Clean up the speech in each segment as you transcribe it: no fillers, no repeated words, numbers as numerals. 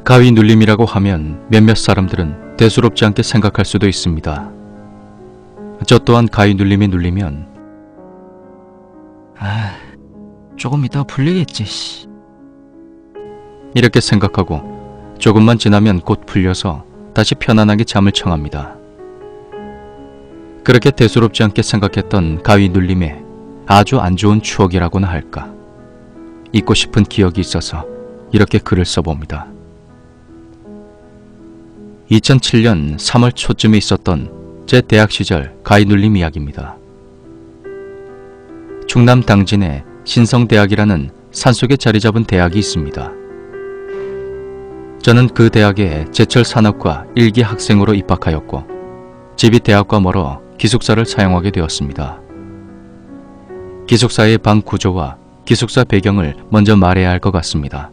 가위 눌림이라고 하면 몇몇 사람들은 대수롭지 않게 생각할 수도 있습니다. 저 또한 가위 눌림이 눌리면 조금 이따가 풀리겠지. 이렇게 생각하고 조금만 지나면 곧 풀려서 다시 편안하게 잠을 청합니다. 그렇게 대수롭지 않게 생각했던 가위 눌림에 아주 안 좋은 추억이라고나 할까, 잊고 싶은 기억이 있어서 이렇게 글을 써봅니다. 2007년 3월 초쯤에 있었던 제 대학 시절 가위 눌림 이야기입니다. 충남 당진에 신성대학이라는 산속에 자리 잡은 대학이 있습니다. 저는 그 대학에 제철 산업과 1기 학생으로 입학하였고 집이 대학과 멀어 기숙사를 사용하게 되었습니다. 기숙사의 방 구조와 기숙사 배경을 먼저 말해야 할 것 같습니다.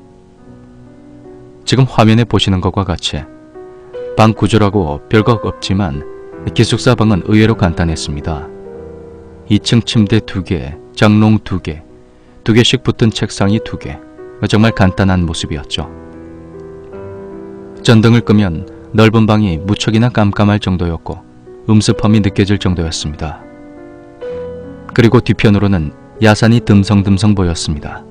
지금 화면에 보시는 것과 같이 방 구조라고 별거 없지만 기숙사 방은 의외로 간단했습니다. 2층 침대 2개, 장롱 2개, 2개씩 붙은 책상이 2개, 정말 간단한 모습이었죠. 전등을 끄면 넓은 방이 무척이나 깜깜할 정도였고 음습함이 느껴질 정도였습니다. 그리고 뒤편으로는 야산이 듬성듬성 보였습니다.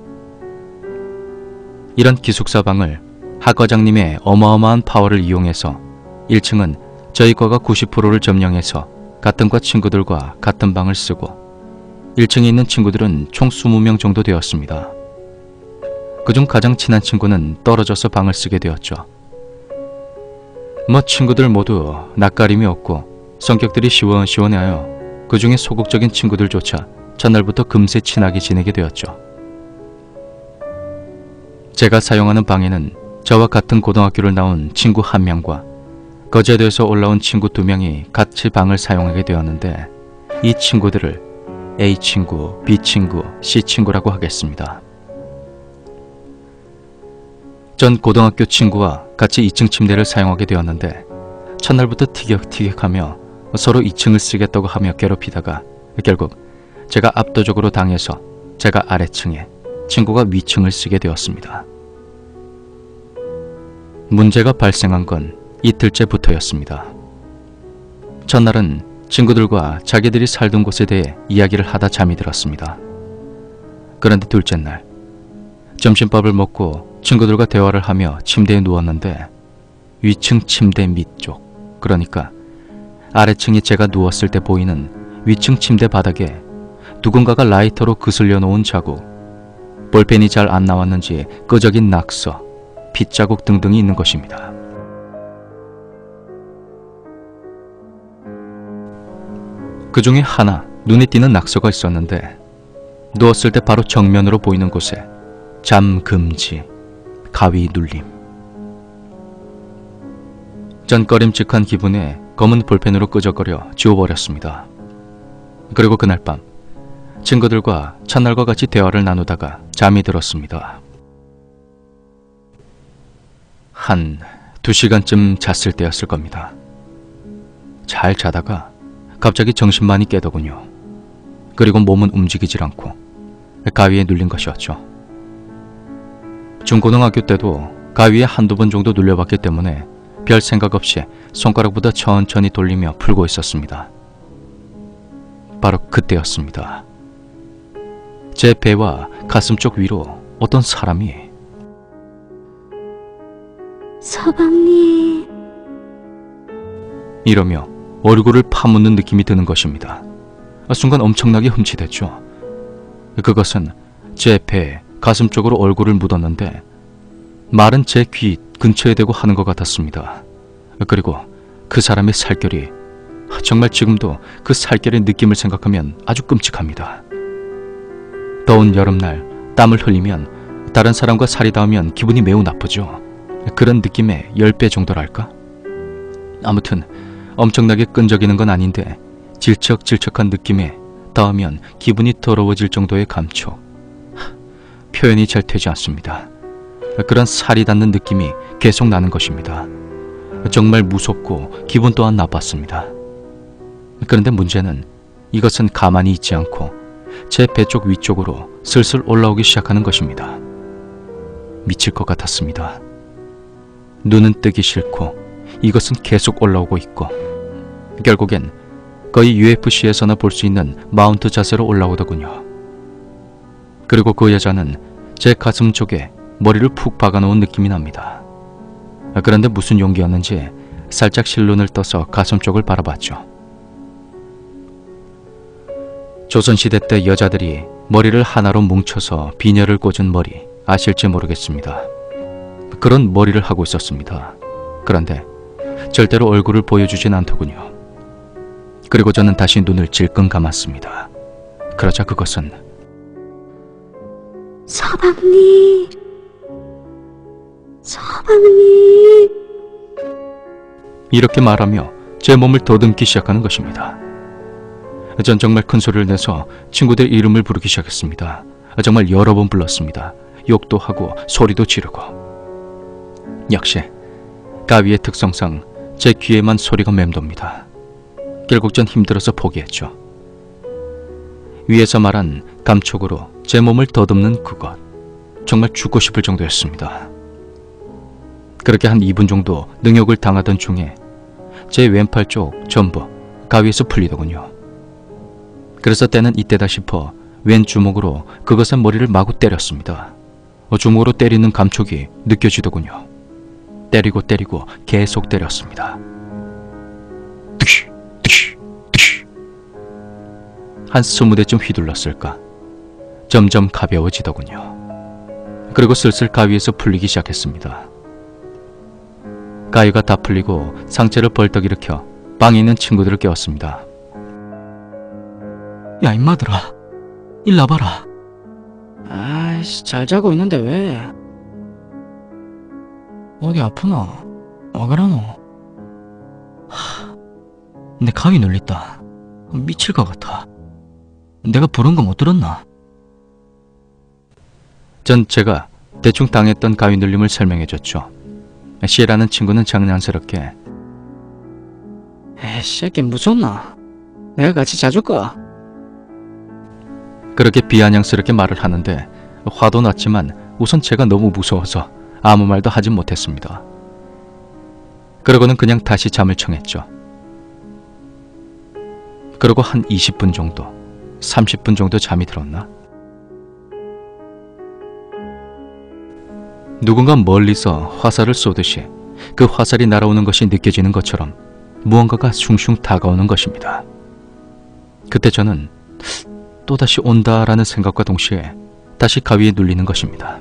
이런 기숙사 방을 하 과장님의 어마어마한 파워를 이용해서 1층은 저희 과가 90%를 점령해서 같은 과 친구들과 같은 방을 쓰고 1층에 있는 친구들은 총 20명 정도 되었습니다. 그중 가장 친한 친구는 떨어져서 방을 쓰게 되었죠. 친구들 모두 낯가림이 없고 성격들이 시원시원하여 그 중에 소극적인 친구들조차 첫날부터 금세 친하게 지내게 되었죠. 제가 사용하는 방에는 저와 같은 고등학교를 나온 친구 1명과 거제도에서 올라온 친구 2명이 같이 방을 사용하게 되었는데 이 친구들을 A친구, B친구, C친구라고 하겠습니다. 전 고등학교 친구와 같이 2층 침대를 사용하게 되었는데 첫날부터 티격태격하며 서로 2층을 쓰겠다고 하며 괴롭히다가 결국 제가 압도적으로 당해서 제가 아래층에 친구가 위층을 쓰게 되었습니다. 문제가 발생한 건 이틀째부터였습니다. 첫날은 친구들과 자기들이 살던 곳에 대해 이야기를 하다 잠이 들었습니다. 그런데 둘째 날 점심밥을 먹고 친구들과 대화를 하며 침대에 누웠는데 위층 침대 밑쪽, 그러니까 아래층에 제가 누웠을 때 보이는 위층 침대 바닥에 누군가가 라이터로 그슬려 놓은 자국, 볼펜이 잘 안 나왔는지 끄적인 낙서, 핏자국 등등이 있는 것입니다. 그 중에 하나 눈에 띄는 낙서가 있었는데 누웠을 때 바로 정면으로 보이는 곳에 잠 금지, 가위 눌림. 전 꺼림칙한 기분에 검은 볼펜으로 끄적거려 지워버렸습니다. 그리고 그날 밤 친구들과 첫날과 같이 대화를 나누다가 잠이 들었습니다. 한 2시간쯤 잤을 때였을 겁니다. 잘 자다가 갑자기 정신만이 깨더군요. 그리고 몸은 움직이질 않고 가위에 눌린 것이었죠. 중고등학교 때도 가위에 한두 번 정도 눌려봤기 때문에 별 생각 없이 손가락보다 천천히 돌리며 풀고 있었습니다. 바로 그때였습니다. 제 배와 가슴 쪽 위로 어떤 사람이 서방님 이러며 얼굴을 파묻는 느낌이 드는 것입니다. 순간 엄청나게 흠칫했죠. 그것은 제 배, 가슴 쪽으로 얼굴을 묻었는데 말은 제 귀 근처에 대고 하는 것 같았습니다. 그리고 그 사람의 살결이 정말 지금도 그 살결의 느낌을 생각하면 아주 끔찍합니다. 더운 여름날 땀을 흘리면 다른 사람과 살이 닿으면 기분이 매우 나쁘죠. 그런 느낌의 10배 정도랄까? 아무튼 엄청나게 끈적이는 건 아닌데 질척질척한 느낌에 닿으면 기분이 더러워질 정도의 감촉. 표현이 잘 되지 않습니다. 그런 살이 닿는 느낌이 계속 나는 것입니다. 정말 무섭고 기분 또한 나빴습니다. 그런데 문제는 이것은 가만히 있지 않고 제 배 쪽 위쪽으로 슬슬 올라오기 시작하는 것입니다. 미칠 것 같았습니다. 눈은 뜨기 싫고 이것은 계속 올라오고 있고 결국엔 거의 UFC에서나 볼 수 있는 마운트 자세로 올라오더군요. 그리고 그 여자는 제 가슴 쪽에 머리를 푹 박아놓은 느낌이 납니다. 그런데 무슨 용기였는지 살짝 실눈을 떠서 가슴 쪽을 바라봤죠. 조선시대 때 여자들이 머리를 하나로 뭉쳐서 비녀를 꽂은 머리 아실지 모르겠습니다. 그런 머리를 하고 있었습니다. 그런데 절대로 얼굴을 보여주진 않더군요. 그리고 저는 다시 눈을 질끈 감았습니다. 그러자 그것은 서방님, 서방님 이렇게 말하며 제 몸을 더듬기 시작하는 것입니다. 전 정말 큰 소리를 내서 친구들 이름을 부르기 시작했습니다. 정말 여러 번 불렀습니다. 욕도 하고 소리도 지르고. 역시 가위의 특성상 제 귀에만 소리가 맴돕니다. 결국 전 힘들어서 포기했죠. 위에서 말한 감촉으로 제 몸을 더듬는 그것, 정말 죽고 싶을 정도였습니다. 그렇게 한 2분 정도 능욕을 당하던 중에 제 왼팔 쪽 전부 가위에서 풀리더군요. 그래서 때는 이때다 싶어 왼 주먹으로 그것의 머리를 마구 때렸습니다. 주먹으로 때리는 감촉이 느껴지더군요. 때리고 계속 때렸습니다. 한 20대쯤 휘둘렀을까. 점점 가벼워지더군요. 그리고 슬슬 가위에서 풀리기 시작했습니다. 가위가 다 풀리고 상체를 벌떡 일으켜 방에 있는 친구들을 깨웠습니다. 야 임마들아, 일 나봐라. 아이씨, 잘 자고 있는데 왜? 어디 아프나? 와 그러노? 내 가위 눌렸다. 미칠 것 같아. 내가 부른 거 못 들었나? 전 제가 대충 당했던 가위 눌림을 설명해줬죠. C라는 친구는 장난스럽게 에이, 새끼 무섭나? 내가 같이 자줄까? 그렇게 비아냥스럽게 말을 하는데 화도 났지만 우선 제가 너무 무서워서 아무 말도 하진 못했습니다. 그러고는 그냥 다시 잠을 청했죠. 그리고 한 20분 정도, 30분 정도 잠이 들었나? 누군가 멀리서 화살을 쏘듯이 그 화살이 날아오는 것이 느껴지는 것처럼 무언가가 숭숭 다가오는 것입니다. 그때 저는 또다시 온다라는 생각과 동시에 다시 가위에 눌리는 것입니다.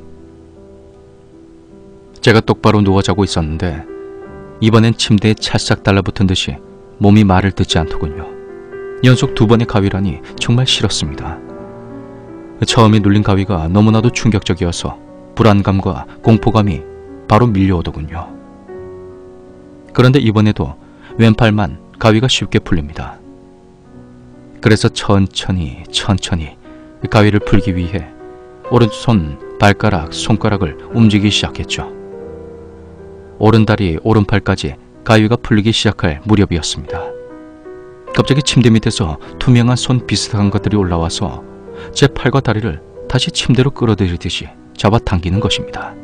제가 똑바로 누워 자고 있었는데 이번엔 침대에 찰싹 달라붙은 듯이 몸이 말을 듣지 않더군요. 연속 2번의 가위라니 정말 싫었습니다. 처음에 눌린 가위가 너무나도 충격적이어서 불안감과 공포감이 바로 밀려오더군요. 그런데 이번에도 왼팔만 가위가 쉽게 풀립니다. 그래서 천천히 가위를 풀기 위해 오른손, 발가락, 손가락을 움직이기 시작했죠. 오른다리, 오른팔까지 가위가 풀리기 시작할 무렵이었습니다. 갑자기 침대 밑에서 투명한 손 비슷한 것들이 올라와서 제 팔과 다리를 다시 침대로 끌어들이듯이 잡아당기는 것입니다.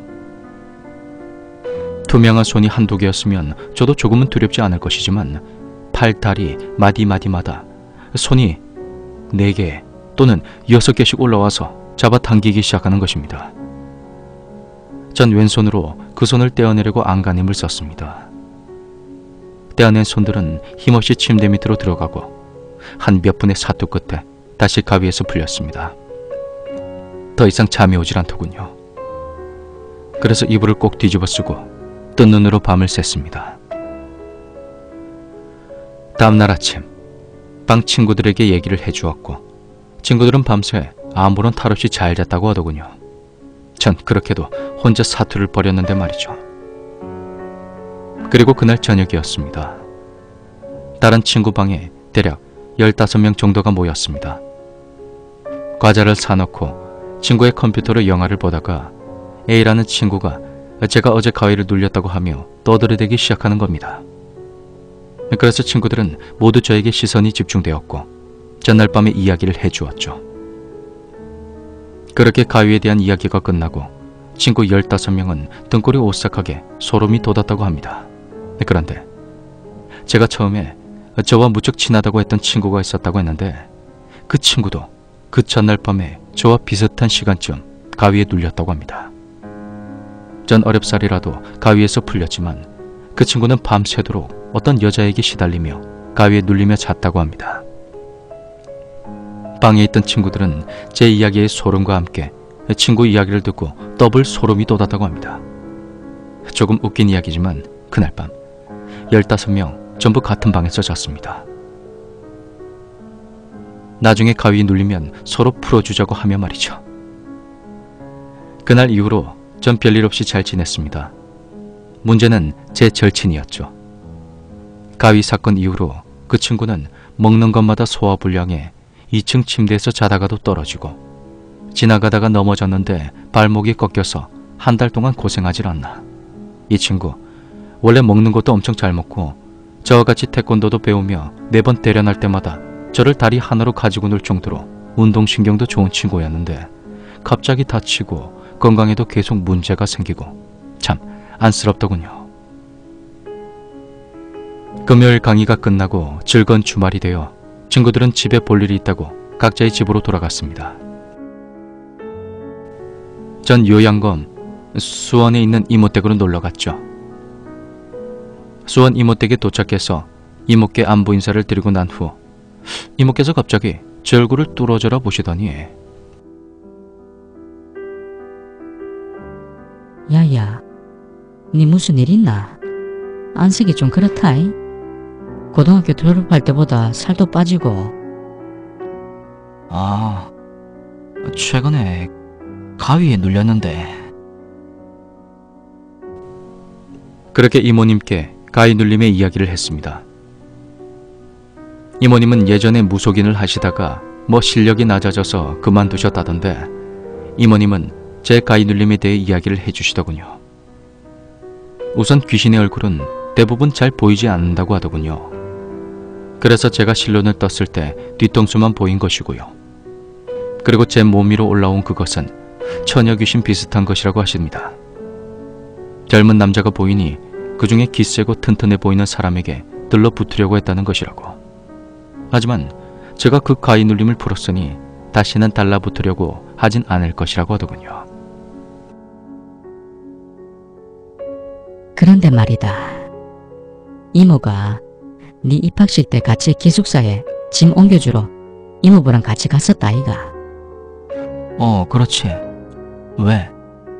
투명한 손이 한두 개였으면 저도 조금은 두렵지 않을 것이지만 팔, 다리, 마디마디마다 손이 4개 또는 6개씩 올라와서 잡아당기기 시작하는 것입니다. 전 왼손으로 그 손을 떼어내려고 안간힘을 썼습니다. 떼어낸 손들은 힘없이 침대 밑으로 들어가고 한 몇 분의 사투 끝에 다시 가위에서 풀렸습니다. 더 이상 잠이 오질 않더군요. 그래서 이불을 꼭 뒤집어 쓰고 뜬 눈으로 밤을 샜습니다. 다음날 아침 방 친구들에게 얘기를 해주었고 친구들은 밤새 아무런 탈 없이 잘 잤다고 하더군요. 전 그렇게도 혼자 사투를 벌였는데 말이죠. 그리고 그날 저녁이었습니다. 다른 친구 방에 대략 15명 정도가 모였습니다. 과자를 사놓고 친구의 컴퓨터로 영화를 보다가 A라는 친구가 제가 어제 가위를 눌렸다고 하며 떠들어대기 시작하는 겁니다. 그래서 친구들은 모두 저에게 시선이 집중되었고 전날 밤에 이야기를 해주었죠. 그렇게 가위에 대한 이야기가 끝나고 친구 15명은 등골이 오싹하게 소름이 돋았다고 합니다. 그런데 제가 처음에 저와 무척 친하다고 했던 친구가 있었다고 했는데 그 친구도 그 첫날 밤에 저와 비슷한 시간쯤 가위에 눌렸다고 합니다. 전 어렵사리라도 가위에서 풀렸지만 그 친구는 밤새도록 어떤 여자에게 시달리며 가위에 눌리며 잤다고 합니다. 방에 있던 친구들은 제 이야기의 소름과 함께 친구 이야기를 듣고 더블 소름이 돋았다고 합니다. 조금 웃긴 이야기지만 그날 밤 15명 전부 같은 방에서 잤습니다. 나중에 가위 눌리면 서로 풀어주자고 하며 말이죠. 그날 이후로 전 별일 없이 잘 지냈습니다. 문제는 제 절친이었죠. 가위 사건 이후로 그 친구는 먹는 것마다 소화불량에 2층 침대에서 자다가도 떨어지고 지나가다가 넘어졌는데 발목이 꺾여서 한 달 동안 고생하질 않나. 이 친구 원래 먹는 것도 엄청 잘 먹고 저와 같이 태권도도 배우며 매번 대련할 때마다 저를 다리 하나로 가지고 놀 정도로 운동신경도 좋은 친구였는데 갑자기 다치고 건강에도 계속 문제가 생기고 참 안쓰럽더군요. 금요일 강의가 끝나고 즐거운 주말이 되어 친구들은 집에 볼 일이 있다고 각자의 집으로 돌아갔습니다. 전 요양검 수원에 있는 이모댁으로 놀러갔죠. 수원 이모댁에 도착해서 이모께 안부 인사를 드리고 난 후 이모께서 갑자기 제 얼굴을 뚫어져라 보시더니 야야, 니 무슨 일 있나? 안색이 좀 그렇다이? 고등학교 졸업할 때보다 살도 빠지고. 아, 최근에 가위에 눌렸는데. 그렇게 이모님께 가위 눌림의 이야기를 했습니다. 이모님은 예전에 무속인을 하시다가 뭐 실력이 낮아져서 그만두셨다던데 이모님은 제 가위 눌림에 대해 이야기를 해주시더군요. 우선 귀신의 얼굴은 대부분 잘 보이지 않는다고 하더군요. 그래서 제가 실론을 떴을 때 뒤통수만 보인 것이고요. 그리고 제 몸 위로 올라온 그것은 처녀 귀신 비슷한 것이라고 하십니다. 젊은 남자가 보이니 그 중에 기세고 튼튼해 보이는 사람에게 들러붙으려고 했다는 것이라고. 하지만 제가 그 가위 눌림을 풀었으니 다시는 달라붙으려고 하진 않을 것이라고 하더군요. 그런데 말이다. 이모가 네 입학식 때 같이 기숙사에 짐 옮겨주러 이모부랑 같이 갔었다 아이가. 그렇지. 왜?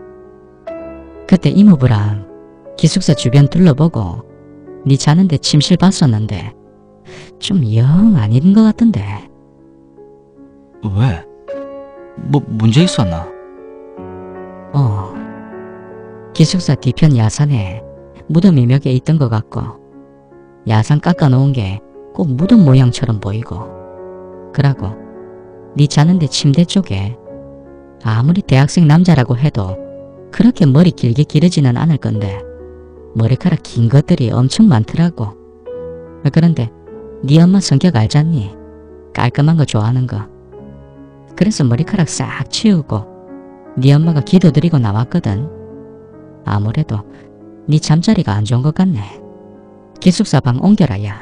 그때 이모부랑 기숙사 주변 둘러보고 네 자는데 침실 봤었는데 좀 영 아닌 것 같던데. 왜? 뭐 문제 있었나? 기숙사 뒤편 야산에 무덤이 몇 개 있던 것 같고 야산 깎아놓은 게 꼭 무덤 모양처럼 보이고 그러고 네 자는데 침대 쪽에 아무리 대학생 남자라고 해도 그렇게 머리 길게 기르지는 않을 건데 머리카락 긴 것들이 엄청 많더라고. 그런데 네 엄마 성격 알잖니? 깔끔한 거 좋아하는 거. 그래서 머리카락 싹 치우고 네 엄마가 기도드리고 나왔거든. 아무래도 네 잠자리가 안 좋은 것 같네. 기숙사 방 옮겨라 야.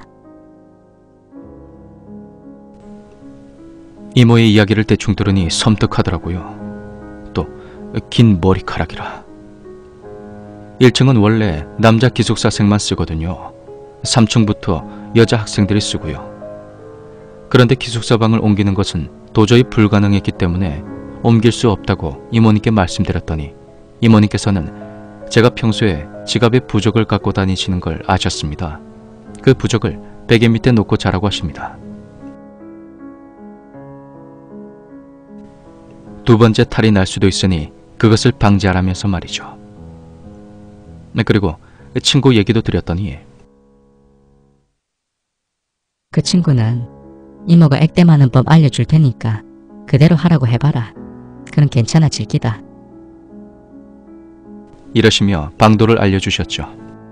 이모의 이야기를 대충 들으니 섬뜩하더라고요. 또 긴 머리카락이라. 1층은 원래 남자 기숙사생만 쓰거든요. 3층부터 여자 학생들이 쓰고요. 그런데 기숙사 방을 옮기는 것은 도저히 불가능했기 때문에 옮길 수 없다고 이모님께 말씀드렸더니 이모님께서는 제가 평소에 지갑에 부적을 갖고 다니시는 걸 아셨습니다. 그 부적을 베개 밑에 놓고 자라고 하십니다. 두 번째 탈이 날 수도 있으니 그것을 방지하라면서 말이죠. 그리고 친구 얘기도 드렸더니 그 친구는 이모가 액대 많은 법 알려줄 테니까 그대로 하라고 해봐라. 그럼 괜찮아질 기다. 이러시며 방도를 알려주셨죠.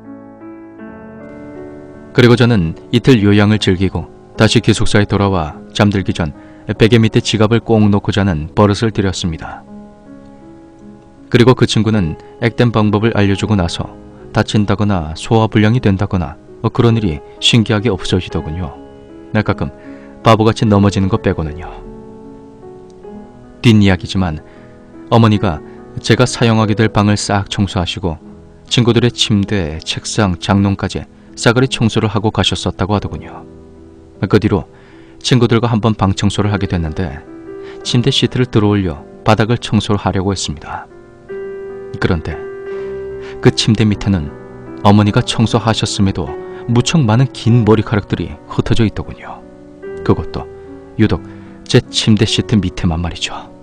그리고 저는 이틀 요양을 즐기고 다시 기숙사에 돌아와 잠들기 전 베개 밑에 지갑을 꼭 놓고 자는 버릇을 들였습니다. 그리고 그 친구는 액땜 방법을 알려주고 나서 다친다거나 소화불량이 된다거나 그런 일이 신기하게 없어지더군요. 가끔 바보같이 넘어지는 것 빼고는요. 뒷이야기지만 어머니가 제가 사용하게 될 방을 싹 청소하시고 친구들의 침대, 책상, 장롱까지 싸그리 청소를 하고 가셨었다고 하더군요. 그 뒤로 친구들과 한번 방 청소를 하게 됐는데 침대 시트를 들어올려 바닥을 청소를 하려고 했습니다. 그런데 그 침대 밑에는 어머니가 청소하셨음에도 무척 많은 긴 머리카락들이 흩어져 있더군요. 그것도 유독 제 침대 시트 밑에만 말이죠.